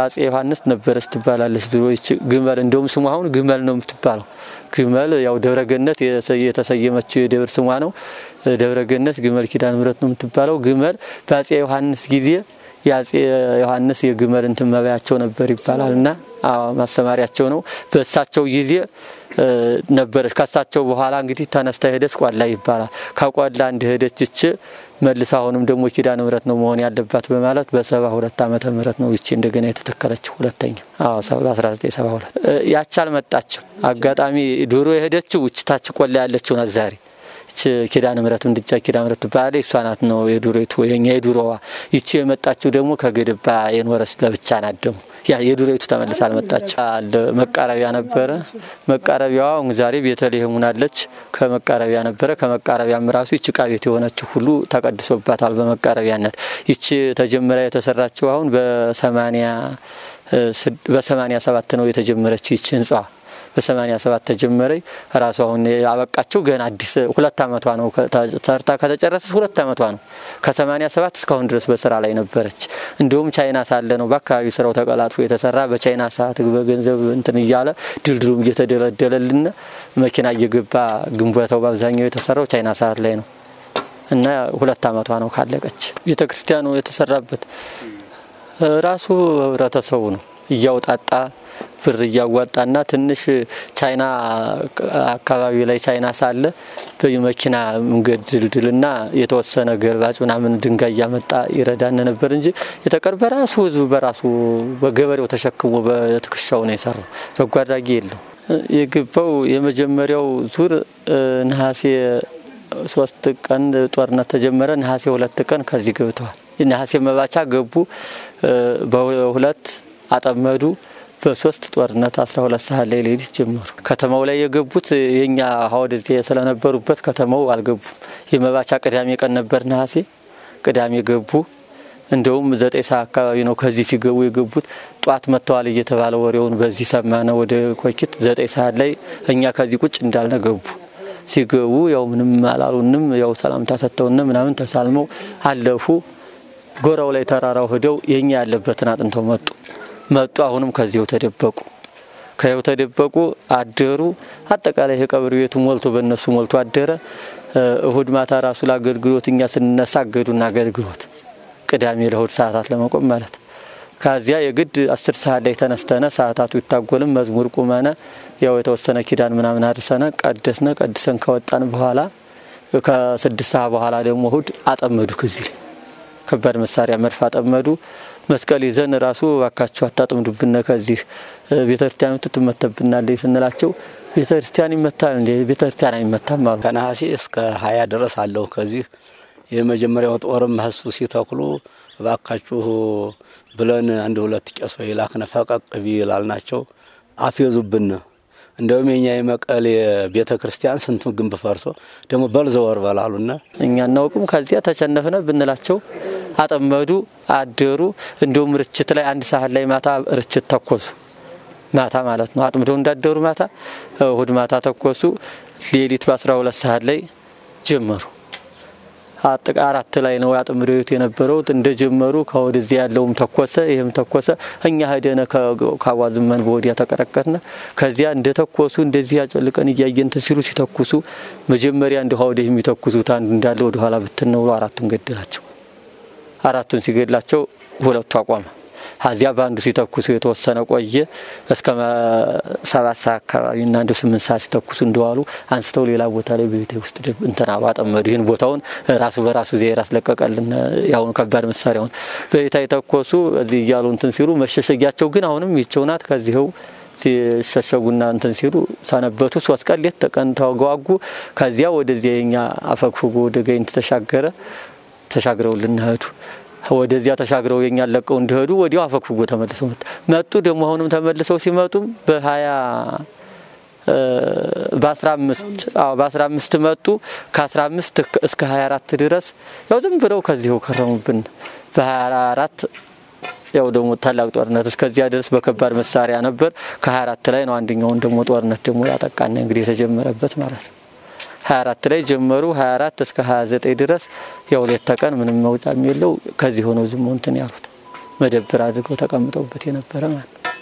አጼ ዮሐንስ ነበረች ትባላለች ድሮይች ግመል እንደውም ስሟ አሁን ግመል ነው የምትባለው ግመል ያው ደብረገነት የተሰየመችው የደብር ስሟ ነው ደብረገነት ግመል ኪዳነ ምህረት ነው የምትባለው ግመል በአጼ ዮሐንስ ጊዜ ያጼ ዮሐንስ የግመል እንትመባያቸው ነበር ይባላልና ማሰማሪያቸው ነው በእሳቸው ጊዜ ነበረች ከሳቸው በኋላ እንግዲህ ተነስታ ሄደች ቋላ ይባላል ከቋላ እንደሄደች መልሳ አሁንም ደግሞ ኪዳነ ምህረት ነው መሆን ያለባት በማለት በ72 ዓመተ ምህረት ነው እቺ እንደገና የተተከለችው ሁለተኛ 1972 ያቻል መጣችው አጋጣሚ ዶሮ የሄደችው እቺ ታች ቆላ ያለችው ነው ዛሬ ኪዳነ ምህረት እንድጃ ኪዳነ ምህረት ባለ እሷናት ነው የዱሬቱ የኛ የዱሮዋ ይቺ የመጣችው ደግሞ ከገደባ የኖረስ ለብቻ ናት ደግሞ ያ የዱሬቱ ተመልሳ አልመጣች መቃረቢያ ነበረ መቃረቢያው ዛሬ ቤተልሔም ሆናለች ከመቃረቢያ ነበረ ከመቃረቢያም ራሱ ይቺ ቃቤት የሆነች ሁሉ ተቀድሶባታል በመቃረቢያነት ይቺ ተጀመረ የተሰራችው አሁን በ87 ነው የተጀመረችው ይቺ ህንጻ በ87 ተጀመረ ራሱ አሁን ያበቃቸው ገና አዲስ 2 አመቷ ነው ተርታ ከተጨረሰች 2 አመቷ ነው ከ87 እስካሁን ድረስ በስራ ላይ ነበረች እንደውም ቻይና ሳለ ነው በአካባቢ ስራው ተቀላጥፎ የተሰራ በቻይና ሰዓት በገንዘብ እንትን ይያለ ድልድሉም እየተደለደለልና መኪና እየገባ ግንባታው በአብዛኛው የተሰራው ቻይና ሰዓት ላይ ነው እና 2 አመቷ ነው ካለቀች ቤተክርስቲያኑ የተሰራበት ራሱ ህብረተሰቡ ነው እያወጣጣ ብር እያዋጣና ትንሽ ቻይና አካባቢ ላይ ቻይና ሳለ በመኪና መንገድ ድልድልና የተወሰነ ገርባጭ ምናምን ድንጋይ ያመጣ ይረዳን ነበር እንጂ የተቀርበ ራሱ ህዝብ በራሱ በገበሬው ተሸክሞ በትክሻው ነው የሰራው በጓዳጊ የለው የግባው የመጀመሪያው ዙር ነሐሴ 3 ቀን ጦርነት ተጀመረ ነሐሴ 2 ቀን ከዚህ ገብተዋል ነሐሴ መባቻ ገቡ በሁለት አጠመዱ በ3 ጦርነት 12 ሰዓት ላይ ሌሊት ጀመሩ ከተማው ላይ የገቡት የኛ ሀውድ ስለነበሩበት ከተማው አልገቡም የመባቻ ቅዳሜ ቀን ነበር ነሐሴ ቅዳሜ ገቡ እንደውም 9 ሰዓት አካባቢ ነው ከዚህ ሲገቡ የገቡት ጧት መተዋል እየተባለ ወሬውን በዚህ ሰማነ ወደ ኮኪት 9 ሰዓት ላይ እኛ ከዚህ ቁጭ እንዳልነገቡ ሲገቡ ያው ምንም አላሉንም ያው ሰላምታ ሰጥተውና ምናምን ተሳልመው አለፉ ጎራው ላይ ተራራው ሄደው የኛ ያለበትን አጥንተው መጡ አሁንም ከዚያው ተደበቁ አደሩ አጠቃላይ የቀብር ቤቱ ሞልቶ በእነሱ ሞልቶ አደረ እሁድ ማታ ራሱ ለአገልግሎትኛ ስንነሳ አገዱና አገልግሎት ቅዳሜ ለእሁድ ሰዓታት ለመቆም ማለት ከዚያ የግድ 10 ሰዓት ላይ ተነስተነ ሰዓታቱ ይታጎልም መዝሙር ቁመና ያው የተወሰነ ኪዳን ምናምን አድርሰና ቀድሰን ከወጣን በኋላ ከ6 ሰዓት በኋላ ደግሞ እሁድ አጠመዱ ከዚህ ከባድ መሳሪያ መርፋ አጠመዱ መስቀል ይዘን ራሱ ዋካቸው አጣጥምዱብነ ከዚህ ቤተክርስቲያኑ ትተመተብናለይ ስንላቸው ቤተክርስቲያን ይመታል እንዴ ቤተክርስቲያን አይመታም ማለት ከነሐሴ እስከ 20 ድረስ አለው ከዚህ የመጀመሪያው ጦርም ህሱ ሲተክሉ ዋካችሁ ብለን አንድ ሁለት ቄሶ ይላክነ ፈቀቅ ቢላልናቸው አፍየዙብን እንደውም የኛ የመቀሌ ቤተክርስቲያን ስንቱ ግንብ ፈርሶ ደሞ በልዘወር በላሉና እኛ እናውቁም ከዚያ ተቸነፈነ ብንላቸው አጠመዱ አደሩ እንደውም ርችት ላይ 1 ሰዓት ላይ ማታ ርችት ተኮሱ ማታ ማለት ነው አጥምደው እንዳደሩ ማታ እሁድ ማታ ተኮሱ ሌሊት በ12 ሰዓት ላይ ጀመሩ አጥቃ 4 ላይ ነው ያጥምደውት የነበረው እንደጀመሩ ከወደዚህ ያለውም ተኮሰ ይሄም ተኮሰ እኛ ሄደነ ከዋዝመን በወዲያ ተቀረቀርነ ከዚያ እንደተኮሱ እንደዚህ ያጨልቀን ይያየን ተሲሉ ሲተኩሱ መጀመሪያ እንደው ወደ የሚተኩሱት አንዱ እንዳለ ወደ ኋላ ብትነው አራቱን ገደላቸው አራቱን ሲገድላቸው ሁለቱ አቋማ ሀዚያ ባንዱ ሲተኩሱ የተወሰነ ቆየ እስከ 7 ሰዓት አካባቢና እንደ 8 ሰዓት ሲተኩሱ እንደዋሉ አንስተው ሌላ ቦታ ላይ በቤት ውስጥ እንተና አጠመዱ ይሄን ቦታውን ራሱ በራሱ ዘይራስ ለቀቀልና ያው ከባድ መሳሪያውን በቤት አይተኮሱ እያሉ እንትን ሲሉ መሸሸጊያቸው ግን አሁንም ይቸውናት ከዚህው ሲሸሸጉና እንትን ሲሉ ሰነበቱ 3 ቀን ሌት ተቀን ተዋጉ ከዚያ ወደዚያኛ አፈግፍጎ ወደ ጋይንት ተሻግረውልን ሄዱ ወደዚያ ተሻግረው የኛ ለቀው እንደሄዱ ወዲያው አፈግፍጎ ተመልሰው መጡ ደግሞ አሁንም ተመልሰው ሲመጡም በ15 መጡ ከ15 እስከ 24 ድረስ ያው ዝም ብለው ከዚህው ከረሙብን በ24 ያው ደግሞ ታላቅ ጦርነት እስከዚያ ድረስ በከባድ መሳሪያ ነበር ከ24 ላይ ነው አንደኛውን ደግሞ ጦርነት ደግሞ ያጠቃና እንግዲህ የተጀመረበት ማለት ነው 24 ላይ ጀመሩ 24 እስከ 29 ድረስ ያው ሌት ተቀን ምንም መውጫም የለው ከዚህ ሆኖ ዝም እንትን ያሉት መደብር አድርገው ተቀምጠውበት የነበረ ማለት ነው።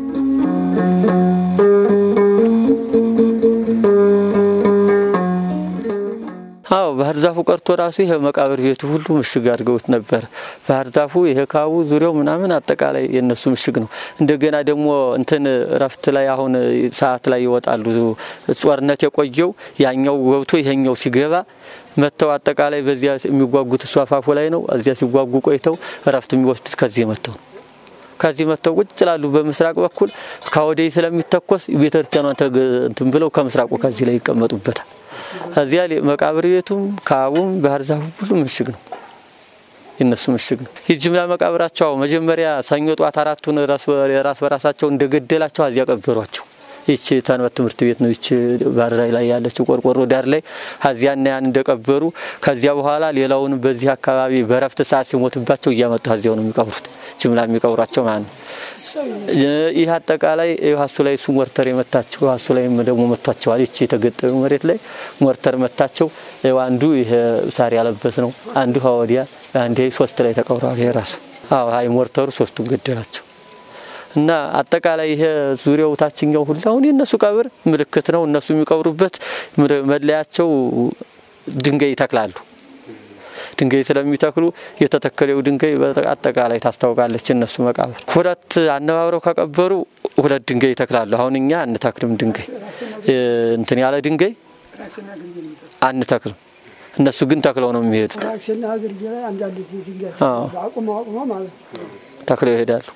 አዎ ባህር ዛፉ ቀርቶ ራሱ ይሄ መቃብር ቤቱ ሁሉ ምሽግ አድርገውት ነበር። ባህር ዛፉ ይሄ ካቡ ዙሪያው ምናምን አጠቃላይ የነሱ ምሽግ ነው። እንደገና ደግሞ እንትን ረፍት ላይ አሁን ሰዓት ላይ ይወጣሉ። ጾርነት የቆየው ያኛው ገብቶ ይሄኛው ሲገባ መተው አጠቃላይ በዚያ የሚጓጉት ሷፋፉ ላይ ነው። እዚያ ሲጓጉ ቆይተው ረፍት የሚወስዱት ከዚህ መተው ቁጭ ይላሉ። በምስራቅ በኩል ካወዴይ ስለሚተኮስ ቤተክርስቲያኗን እንትን ብለው ከምስራቁ ከዚህ ላይ ይቀመጡበታል። እዚያ መቃብር ቤቱም ካቡም ባህር ዛፉ ሁሉ ምሽግ ነው፣ የነሱ ምሽግ ነው። የጅምላ መቃብራቸው መጀመሪያ ሰኞ ጧት አራቱን ራስ በራሳቸው እንደገደላቸው አዚያ ቀበሯቸው። ይቺ ተንበት ትምህርት ቤት ነው። ይቺ ባህር ላይ ያለችው ቆርቆሮ ዳር ላይ አዚያና ያን እንደቀበሩ ከዚያ በኋላ ሌላውን በዚህ አካባቢ በረፍት ሰዓት ሲሞትባቸው እያመጡ አዚያው ነው የሚቀብሩት። ጅምላ የሚቀብሯቸው ማለት ነው። ይህ አጠቃላይ ይዋሱ ላይ ሞርተር የመታቸው ይዋሱ ላይ ደግሞ መቷቸዋል። ይቺ የተገጠመ መሬት ላይ ሞርተር መታቸው። አንዱ ይሄ ሳር ያለበስ ነው፣ አንዱ ሀወዲያ፣ አንዴ ሶስት ላይ ተቀብረዋል። ይሄ ራሱ አይ ሞርተሩ ሶስቱን ገደላቸው። እና አጠቃላይ ይሄ ዙሪያው ታችኛው ሁሉ አሁን የነሱ ቀብር ምልክት ነው። እነሱ የሚቀብሩበት መለያቸው ድንጋይ ይተክላሉ። ድንጋይ ስለሚተክሉ የተተከለው ድንጋይ አጠቃላይ ታስተዋውቃለች እነሱ መቃብር። ሁለት አነባብረው ከቀበሩ ሁለት ድንጋይ ይተክላሉ። አሁን እኛ አንተክልም ድንጋይ እንትን ያለ ድንጋይ አንተክልም። እነሱ ግን ተክለው ነው የሚሄዱት። ተክለው ይሄዳሉ።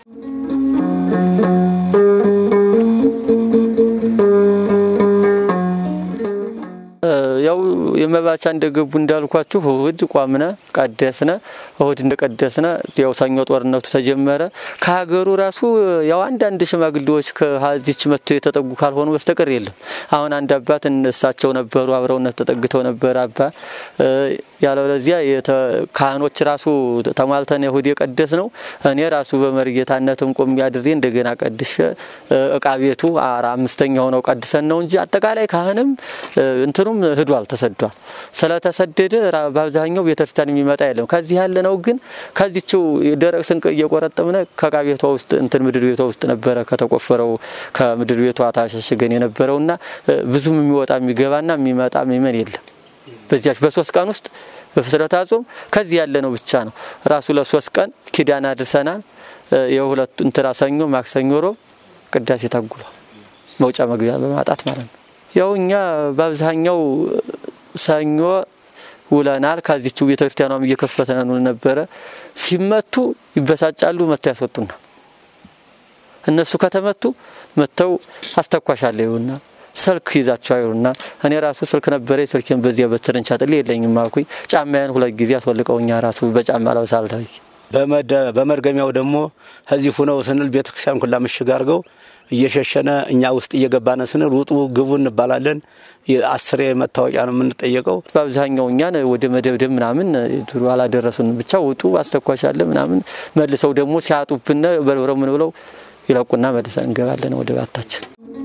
ያው የመባቻ እንደገቡ እንዳልኳችሁ እሁድ ቋምነ ቀደስነ። እሁድ እንደቀደስነ ያው ሰኞ ጦርነቱ ተጀመረ። ከሀገሩ ራሱ ያው አንዳንድ ሽማግሌዎች ከሀዚች መጥተው የተጠጉ ካልሆኑ በስተቀር የለም። አሁን አንድ አባት እነሳቸው ነበሩ፣ አብረውነት ተጠግተው ነበር አባ ያለው ለዚያ ካህኖች ራሱ ተማልተን እሁድ የቀደስ ነው። እኔ ራሱ በመርጌታነትም ቆም ያድሬ እንደገና ቀድሼ እቃ ቤቱ አምስተኛው ነው ቀድሰን ነው እንጂ አጠቃላይ ካህንም እንትሩም ሄዷል ተሰዷል። ስለተሰደደ በአብዛኛው ቤተክርስቲያን የሚመጣ የለም። ከዚህ ያለ ነው ግን ከዚህው ደረቅ ስንቅ እየቆረጠምነ ከእቃ ቤቷ ውስጥ እንትን ምድር ቤቷ ውስጥ ነበረ ከተቆፈረው ከምድር ቤቷ ታሸሽገን የነበረውና ብዙም የሚወጣ የሚገባና የሚመጣ ምእመን የለም። በዚያች በ3 ቀን ውስጥ በፍስረታ ጾም ከዚህ ያለ ነው ብቻ ነው። ራሱ ለ3 ቀን ኪዳን አድርሰናል። የሁለቱ እንትና ሰኞ ማክሰኞ ሮብ ቅዳሴ ታጉሏል። መውጫ መግቢያ በማጣት ማለት ነው። ያው እኛ በአብዛኛው ሰኞ ውለናል። ከዚህው ቤተክርስቲያኗም እየከፈተን ነበር። ሲመቱ ይበሳጫሉ፣ መተው ያስወጡና እነሱ ከተመቱ መተው አስተኳሻለውና ስልክ ይዛቸው አይሩና እኔ ራሱ ስልክ ነበረ ስልኬን በዚያ በትርንቻ ጥል የለኝም አልኩኝ። ጫማዬን 2 ጊዜ አስወልቀውኛ ራሱ በጫማ ለውሳልታይ በመርገሚያው ደግሞ እዚህ ሆነው ስንል ቤተክርስቲያን ሁላ ምሽግ አርገው እየሸሸነ እኛ ውስጥ እየገባነ ስንል ውጡ ግቡ እንባላለን። 10 መታወቂያ ነው የምንጠየቀው። በአብዛኛው እኛን ወደ መደብደብ ምናምን ድሮ አላደረሱን። ብቻ ውጡ አስተኳሻለ ምናምን መልሰው ደግሞ ሲያጡብነ በልብረው ምን ብለው ይለቁና መልሰን እንገባለን ወደ ባታችን።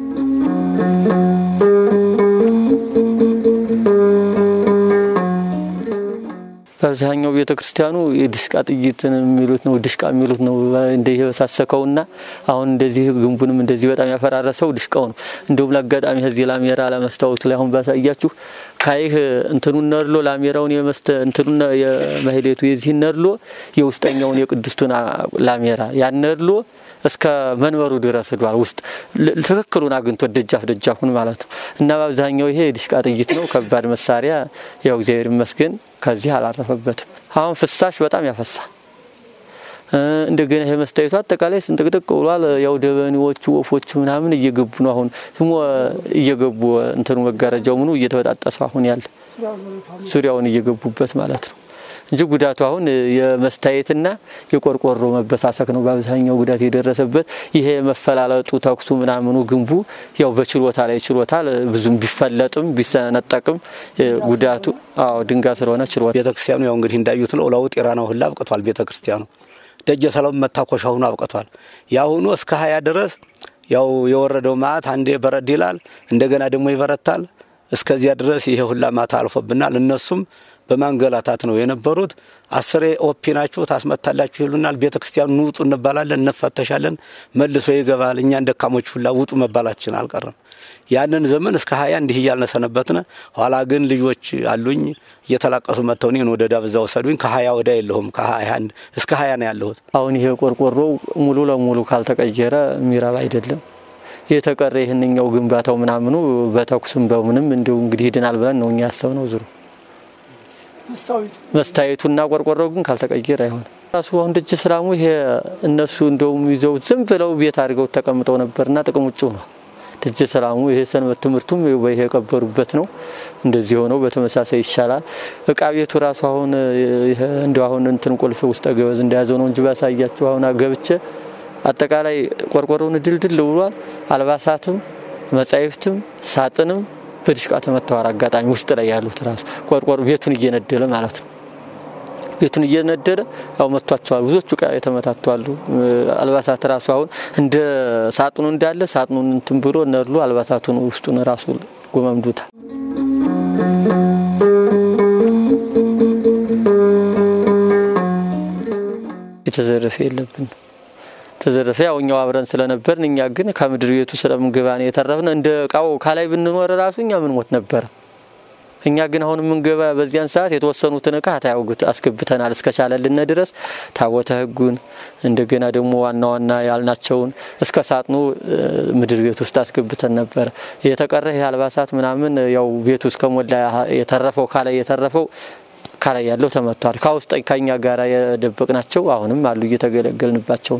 በአብዛኛው ቤተክርስቲያኑ የድሽቃ ጥይትን የሚሉት ነው ድሽቃ የሚሉት ነው እንደየበሳሰከውና አሁን እንደዚህ ግንቡንም እንደዚህ በጣም ያፈራረሰው ድሽቃው ነው። እንደውም ለአጋጣሚ እዚህ ላሜራ ለመስታወት ላይ አሁን ባሳያችሁ ካይህ እንትኑን ነርሎ ላሜራውን እንትኑን የማህሌቱ የዚህ ነርሎ የውስጠኛውን የቅድስቱን ላሜራ ያን ነርሎ እስከ መንበሩ ድረስ ሄዷል። ውስጥ ተከክሉን አግንቶ ደጃፉን ማለት ነው። እና በአብዛኛው ይሄ ድሽቃ ጥይት ነው ከባድ መሳሪያ። ያው እግዚአብሔር ይመስገን ከዚህ አላረፈበትም። አሁን ፍሳሽ በጣም ያፈሳ እንደገና ይሄ መስታየቱ አጠቃላይ ስንጥቅጥቅ ብሏል። ያው ደበኒዎቹ ወፎቹ ምናምን እየገቡ ነው። አሁን ስሙ እየገቡ እንትኑ መጋረጃው ምኑ እየተወጣጣሰ አሁን ያለ ዙሪያውን እየገቡበት ማለት ነው እንጂ ጉዳቱ አሁን የመስታየትና የቆርቆሮ መበሳሰክ ነው በአብዛኛው ጉዳት የደረሰበት። ይሄ መፈላለጡ ተኩሱ ምናምኑ ግንቡ ያው በችሎታ ላይ ችሎታል ብዙም ቢፈለጥም ቢሰነጠቅም ጉዳቱ ድንጋይ ስለሆነ ችሎታ ቤተክርስቲያኑ ያው እንግዲህ እንዳዩት ነው ለውጥ ኢራናው ሁላ አብቅቷል። ቤተክርስቲያኑ ደጀ ሰላም መታኮሻው ነው አብቅቷል። ያሁኑ እስከ 20 ድረስ ያው የወረደው ማት አንዴ በረድ ይላል እንደገና ደግሞ ይበረታል። እስከዚያ ድረስ ይሄ ሁላ ማታ አልፎብናል። እነሱም በማንገላታት ነው የነበሩት። 10 ኦፒ ናችሁ ታስመታላችሁ ይሉናል። ቤተክርስቲያኑ ንውጡ እንባላለን፣ እንፈተሻለን፣ መልሶ ይገባል። እኛ እንደካሞች ሁላ ውጡ መባላችን አልቀረም። ያንን ዘመን እስከ 20 እንዲህ እያልን ሰነበትን። ኋላ ግን ልጆች አሉኝ እየተላቀሱ መተው እኔን ወደ ዳብዛ ወሰዱኝ። ከ20 ወዳ የለሁም ከ21 እስከ 20 ነው ያለሁት። አሁን ይሄ ቆርቆሮ ሙሉ ለሙሉ ካልተቀየረ ሚራብ አይደለም። የተቀረ ይሄንኛው ግንባታው ምናምኑ በተኩስም በምንም እንደው እንግዲህ ይድናል ብለን ነው እኛ ያሰብነው። ዙሩ መስታየቱና ቆርቆሮው ግን ካልተቀየረ አይሆንም። ራሱ አሁን ደጅ ሰላሙ ይሄ እነሱ እንደውም ይዘው ዝም ብለው ቤት አድርገው ተቀምጠው ነበርና ጥቅም ውጭ ነው። ደጅ ሰላሙ ይሄ ሰንበት ትምህርቱም ይሄ የቀበሩበት ነው። እንደዚህ ሆነው በተመሳሳይ ይሻላል። እቃ ቤቱ ራሱ አሁን ይሄ እንደው አሁን እንትን ቁልፍ ውስጥ ገበዝ እንደያዘው ነው እንጂ ባሳያችሁ አሁን አገብቼ አጠቃላይ ቆርቆሮውን ድልድል ብሏል። አልባሳትም መጻይፍትም ሳጥንም በድሽቃ ተመታው። አጋጣሚ ውስጥ ላይ ያሉት ራሱ ቆርቆሮ ቤቱን እየነደለ ማለት ነው። ቤቱን እየነደለ ያው መቷቸዋል። ብዙዎቹ ቃ የተመታቷሉ። አልባሳት ራሱ አሁን እንደ ሳጥኑ እንዳለ ሳጥኑን እንትን ብሎ ነርሉ አልባሳቱን ውስጡን ራሱ ጎመምዱታ። የተዘረፈ የለብን ተዘረፈ ያው እኛው አብረን ስለነበርን እኛ ግን ከምድር ቤቱ ስለምንገባን የተረፈነ እንደ ቃው ካላይ ብንኖር ራሱ እኛ ምን ሞት ነበር። እኛ ግን አሁን ምንገባ በዚያን ሰዓት የተወሰኑትን እቃ ታያውጉት አስገብተናል እስከቻለልን ድረስ ታቦተ ሕጉን እንደገና ደግሞ ዋና ያልናቸውን እስከ ሳጥኑ ምድር ቤት ውስጥ አስገብተን ነበር። የተቀረ አልባሳት ምናምን ያው ቤቱ እስከሞላ የተረፈው ካላይ ያለው ተመቷል። ካውስጥ ከኛ ጋራ የደበቅናቸው አሁንም አሉ እየተገለገልንባቸው።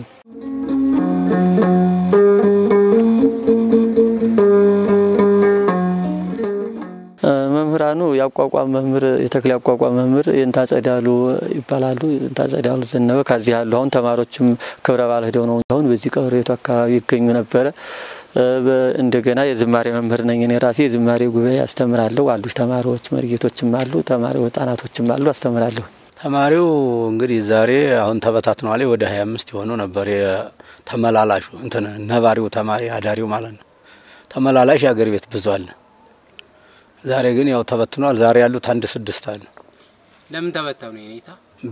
መምህራኑ ያቋቋም መምህር የተክለ ያቋቋም መምህር እንታጸዳሉ ይባላሉ። እንታጸዳሉ ዘነበ ከዚህ ያሉ አሁን ተማሪዎችም ክብረ በዓል ሄደው ነው አሁን በዚህ ቀብሬቱ አካባቢ ይገኙ ነበር። እንደገና የዝማሬ መምህር ነኝ እኔ ራሴ የዝማሬ ጉባኤ አስተምራለሁ። አሉ ተማሪዎች መርጌቶችም አሉ ተማሪዎች ወጣናቶችም አሉ አስተምራለሁ። ተማሪው እንግዲህ ዛሬ አሁን ተበታትኗል። ወደ 25 ይሆኑ ነበር ተመላላሹ እንትን ነባሪው ተማሪ አዳሪው ማለት ነው። ተመላላሽ ያገር ቤት ብዙ አለ። ዛሬ ግን ያው ተበትኗል። ዛሬ ያሉት 1-6 አለ። ለምን ተበተኑ የኔታ?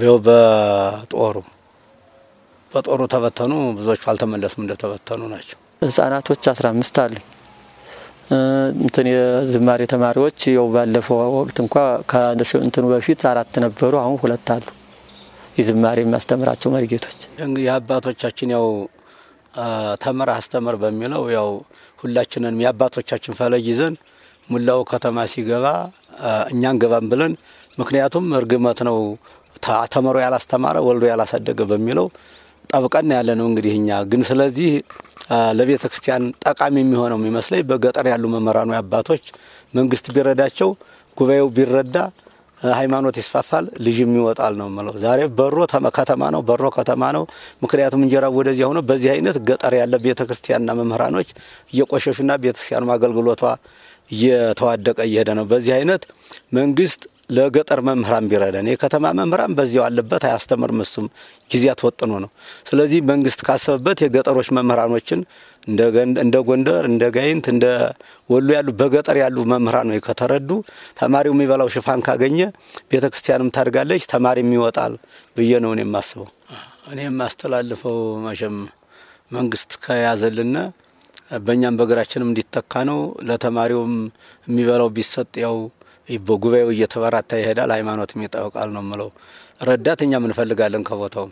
በጦሩ ተበተኑ። ብዙዎች አልተመለሱም እንደተበተኑ ናቸው። ህፃናቶች 15 አሉ። እንትን የዝማሬ ተማሪዎች ያው ባለፈው ወቅት እንኳን ከእንትኑ በፊት 4 ነበሩ። አሁን 2 አሉ። የዝማሬ ማስተምራቸው መርጌቶች እንግዲህ አባቶቻችን ያው ተመራ አስተምር በሚለው ያው ሁላችንን የአባቶቻችን ፈለግ ይዘን ሙላው ከተማ ሲገባ እኛን ገባን ብለን ምክንያቱም እርግመት ነው ተመሮ ያላስተማረ ወልዶ ያላሳደገ በሚለው ጠብቀን ያለ ነው። እንግዲህ እኛ ግን ስለዚህ ለቤተ ክርስቲያን ጠቃሚ የሚሆነው የሚመስለኝ በገጠር ያሉ መምህራኑ አባቶች መንግስት ቢረዳቸው ጉባኤው ቢረዳ ሃይማኖት ይስፋፋል ልጅም ይወጣል ነው ማለት። ዛሬ በሮ ከተማ ነው። ምክንያቱም እንጀራ ወደዚህ ሆኖ በዚህ አይነት ገጠር ያለ ቤተ ክርስቲያንና መምህራኖች እየቆሸሹና ቤተ ክርስቲያኑ አገልግሎቷ እየተዋደቀ እየሄደ ነው። በዚህ አይነት መንግስት ለገጠር መምህራን ቢረዳን የከተማ መምህራን በዚያው አለበት አያስተምርም። እሱም ጊዜያት ወጥኖ ነው። ስለዚህ መንግስት ካሰበበት የገጠሮች መምህራኖችን እንደ ጎንደር እንደ ጋይንት እንደ ወሎ ያሉ በገጠር ያሉ መምህራኖች ከተረዱ ተማሪው የሚበላው ሽፋን ካገኘ ቤተክርስቲያንም ታድጋለች ተማሪም ይወጣል ብዬ ነው እኔ የማስበው። እኔ የማስተላልፈው መቼም መንግስት ከያዘልና በእኛም በግራችንም እንዲተካ ነው። ለተማሪውም የሚበላው ቢሰጥ ያው በጉባኤው እየተበራታ ይሄዳል። ሃይማኖትም ይጣውቃል ነው ማለት። ረዳተኛ ምን ፈልጋለን ከቦታው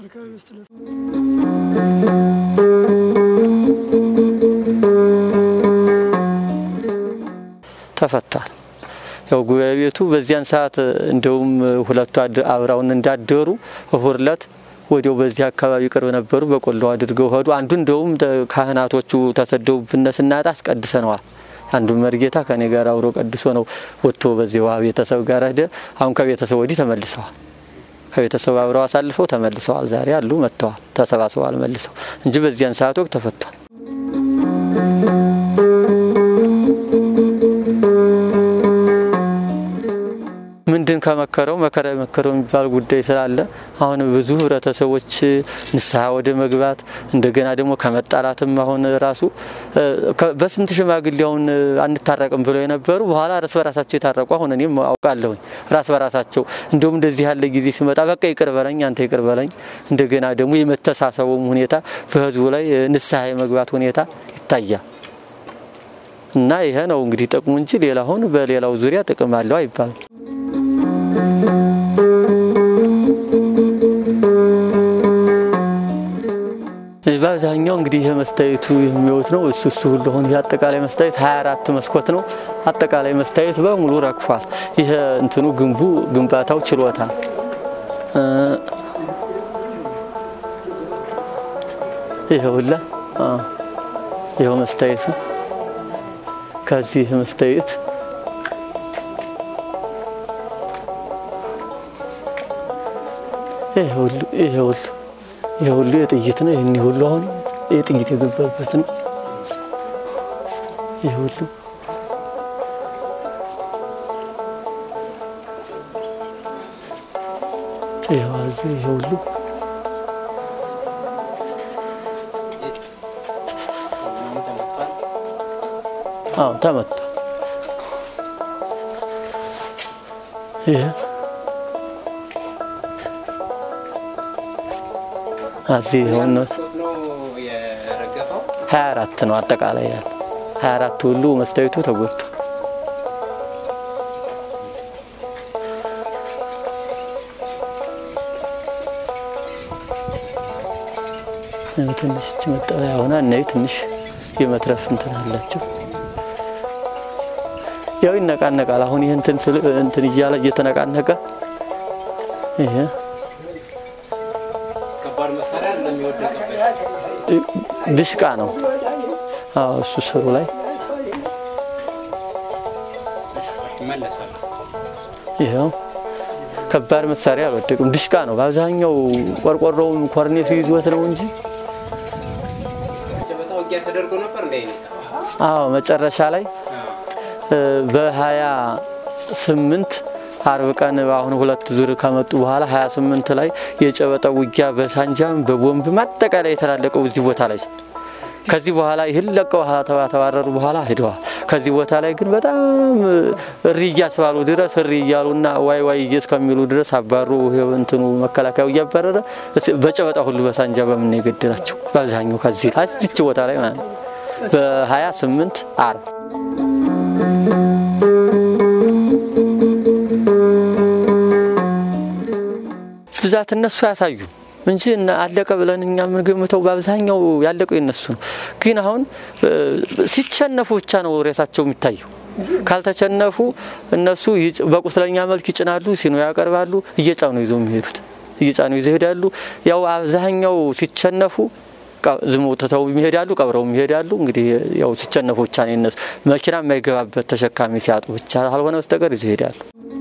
ተፈታል። ያው ጉባኤ ቤቱ በዚያን ሰዓት እንደውም ሁለቱ አብራውን እንዳደሩ እሁርለት ወዲያው በዚህ አካባቢ ቅርብ ነበሩ በቆሎ አድርገው ሄዱ። አንዱ እንደውም ካህናቶቹ ተሰደውብን ስናጣ አስቀድሰነዋል። አንዱ መርጌታ ከኔ ጋር አብሮ ቀድሶ ነው ወጥቶ በዚህ ቤተሰብ ጋር ሄደ። አሁን ከቤተሰብ ወዲህ ተመልሰዋል። ከቤተሰብ አብረው አሳልፈው ተመልሰዋል። ዛሬ አሉ መጥተዋል ተሰባስበዋል መልሰው እንጂ በዚያን ሰዓት ወቅት ተፈቷል። ምንድን ከመከረው የሚባል ጉዳይ ስላለ አሁን ብዙ ህብረተሰቦች ንስሐ ወደ መግባት እንደገና ደግሞ ከመጣላትም አሁን ራሱ በስንት ሽማግሌውን አንታረቅም ብለው የነበሩ በኋላ ራስ በራሳቸው የታረቁ አሁን እኔም አውቃለሁ ራስ በራሳቸው እንደውም እንደዚህ ያለ ጊዜ ሲመጣ በቃ ይቅር በለኝ አንተ ይቅር በለኝ እንደገና ደግሞ የመተሳሰቡም ሁኔታ በህዝቡ ላይ ንስሐ የመግባት ሁኔታ ይታያል እና ይሄ ነው እንግዲህ ጥቅሙ እንጂ ሌላውን በሌላው ዙሪያ ጥቅም አለው አይባልም በአብዛኛው እንግዲህ ይሄ መስታየቱ የሚወት ነው እሱ ሁሉ ሆነ ያጠቃላይ መስታየት 24 መስኮት ነው አጠቃላይ መስታየት በሙሉ ረክፏል ይሄ እንትኑ ግንባታው ችሎታል ይሄ ሁላ ይሄው መስታየቱ ከዚህ መስታየት ይሄ ሁሉ የጥይት ነው ይሄን ሁሉ አሁን የጥይት የገባበት ነው ይሄ ሁሉ ይሄ ሁሉ ተመታ ይሄ እዚህ ሆኖ 24 ነው አጠቃላይ 24 ሁሉ መስታየቱ ተጎድቶ ትንሽ መጣያ ሆና እና ትንሽ የመትረፍ እንትን አላቸው ያው ይነቃነቃል አሁን ይሄ እንትን ይያለ እየተነቃነቀ ይሄ ከባድ መሳሪያ እንደሚወደቅበት ድሽቃ ነው እሱ ስሩ ላይ ይመለሳል ይሄው ከባድ መሳሪያ አልወደቅም ድሽቃ ነው በአብዛኛው ቆርቆሮውን ኮርኔሱ ይዞት ነው እንጂ ጨበጣው ተደርጎ ነበር እንዴ መጨረሻ ላይ በ28 አርብ ቀን አሁን ሁለት ዙር ከመጡ በኋላ 28 ላይ የጨበጣው ውጊያ በሳንጃም በቦምብ ማጠቃላይ የተላለቀው እዚህ ቦታ ላይ ከዚህ በኋላ ይልቀው ተባረሩ በኋላ ሄደዋል ከዚህ ቦታ ላይ ግን በጣም ሪያ ስባሉ ድረስ ሪያሉና ዋይ እስከሚሉ ድረስ አባሩ እንትኑ መከላከያው ያባረረ በጨበጣ ሁሉ በሳንጃ በምን ይገድላቸው በአብዛኛው ከዚህ አስጭ ቦታ ላይ ማለት በ28 አርብ ብዛት እነሱ ያሳዩ እንጂ አለቀ ብለን እኛ ምን ገምተው በአብዛኛው ያለቀው እነሱ ነው ግን አሁን ሲቸነፉ ብቻ ነው ሬሳቸው የሚታየው ካልተቸነፉ እነሱ በቁስለኛ መልክ ይጭናሉ ሲኖ ያቀርባሉ እየጫኑ ይሄዳሉ ያው አብዛኛው ሲቸነፉ ዝሙተው ይሄዳሉ ቀብረው ይሄዳሉ እንግዲህ ያው ሲቸነፉ ብቻ ነው እነሱ መኪና የማይገባበት ተሸካሚ ሲያጡ ብቻ አልሆነ በስተቀር ይሄዳሉ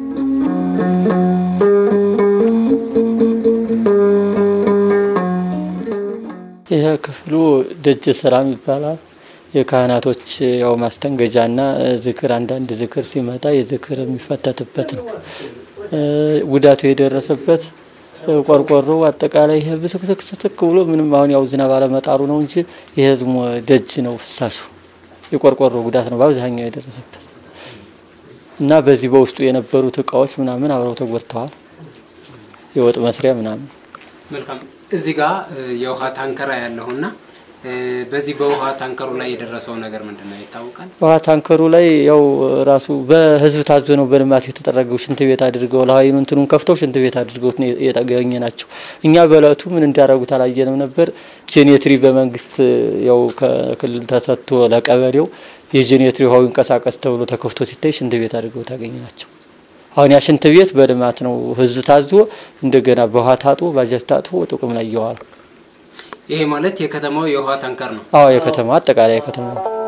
ይሄ ክፍሉ ደጅ ሰላም ይባላል የካህናቶች ያው ማስተንገጃና ዝክር አንዳንድ ዝክር ሲመጣ የዝክር የሚፈተትበት ነው ጉዳቱ የደረሰበት ቆርቆሮ አጠቃላይ ይሄ ብስክስክ ብሎ ምንም አሁን ያው ዝናብ አለመጣሩ ነው እንጂ ይሄ ዝም ደጅ ነው ፍሳሹ የቆርቆሮ ጉዳት ነው በአብዛኛው የደረሰበት እና በዚህ በውስጡ የነበሩት እቃዎች ምናምን አብረው ተጎድተዋል የወጥ መስሪያ ምናምን መልካም እዚህ ጋር የውሃ ታንከራ ያለውና በዚህ በውሃ ታንከሩ ላይ የደረሰው ነገር ምንድነው ይታወቃል ውሃ ታንከሩ ላይ ያው ራሱ በህዝብ ታዞ ነው በልማት የተጠረገው ሽንት ቤት አድርገው ለሃይኑ እንትኑን ከፍተው ሽንት ቤት አድርገው ነው የታገኘናቸው እኛ በላቱ ምን እንዲያረጉት አላየንም ነበር ጄኔትሪ በመንግስት ያው ከክልል ተሰጥቶ ለቀበሌው የጄኔትሪ ውሃው እንቀሳቀስ ተብሎ ተከፍቶ ሲታይ ሽንት ቤት አድርገው ታገኘናቸው አሁን ያ ሽንት ቤት በልማት ነው ህዝብ ታዞ እንደገና በውሃ ታጥቦ ባጀት ታጥቦ ጥቅም ላይ ይዋል ይሄ ማለት የከተማው የውሃ ታንከር ነው የከተማው አጠቃላይ የከተማው